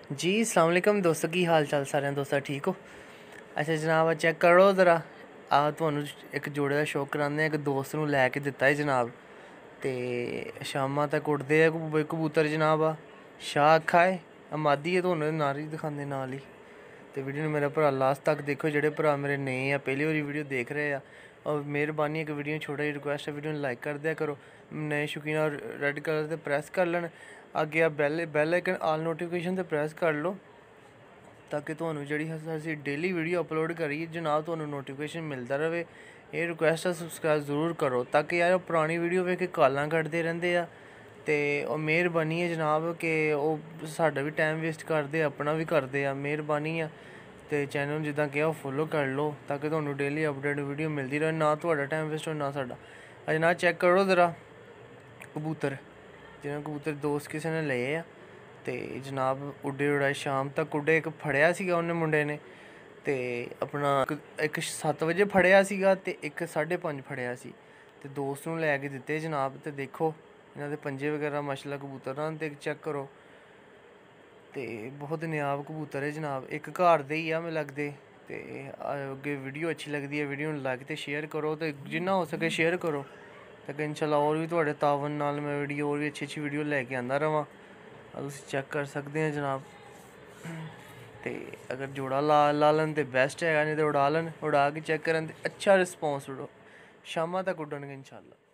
जी अस्सलाम वालेकुम दोस्तों, की हाल चाल सारे दोस्तों ठीक हो। अच्छा जनाब चेक करो ज़रा तुहानू एक जोड़े का शौक कराने एक दोस्त नूं लैके दिता है जनाब। तो शामां तक उड़दे कबूतर जनाब शाह अक्खा है अमादी है तुहानू नारी दिखाते नाल ही। तो वीडियो मेरा भरा लास्ट तक देखो, जेह्ड़े भरा मेरे नए आ पहली बारी वीडियो देख रहे हैं और मेहरबानी एक वीडियो छोटा जी रिक्वेस्ट है, वीडियो लाइक कर दिया करो। नए शौकीन रेड कलर से प्रेस कर लैन, अगे आप बैल आइकन आल नोटिफिकेशन से प्रेस कर लो ताकि तुहानू जी असीं डेली वीडियो अपलोड करिए जनाब तुहानू नोटिफिकेशन मिलता रहे। ये रिक्वेस्ट है सबसक्राइब जरूर करो ताकि यार पुरानी वीडियो वेख के कालां कड्डदे रहिंदे आ ते मेहरबानी है जनाब कि ओह् साडा भी टाइम वेस्ट करदे अपना भी करदे आ। मेहरबानी है तो चैनल जिद्दां कहा फॉलो कर लो ताकि तुहानू डेली अपडेट वीडियो मिलती रहे, ना तुहाडा टाइम वेस्ट हो ना साडा। जनाब चेक करो ज़रा कबूतर, जिन्हें कबूतर दोस्त किसी ने लए आ तो जनाब उड्डे उड़ाए शाम तक उड्डे। एक फड़िया सीगा उन्हें मुंडे ने तो अपना एक 7 बजे फड़िया सीगा ते एक 5:30 फड़िया सी ते दोस्त नूं लैके दित्ते जनाब। तो देखो इन्हां दे पंजे वगैरह माशाल्लाह कबूतर न ते चेक करो ते बहुत नायाब कबूतर है जनाब। एक घर दे ही आ मैं लगदे ते अगे वीडियो अच्छी लगदी है वीडियो नूं लाइक ते शेयर करो तो जिन्ना हो सके शेयर करो ताकि इंशाल्लाह और भी तुहाडे तावन नाल मैं वीडियो और भी अच्छी अच्छी वीडियो लैके आंदा रवां। तुसीं चेक कर सकते हैं जनाब। तो अगर जोड़ा ला लैन तो बेस्ट है, नहीं तो उड़ा लैन, उड़ा के चेक करन ते अच्छा रिस्पॉन्स उड़ो शामां तक उड्डन गे इंशाल्लाह।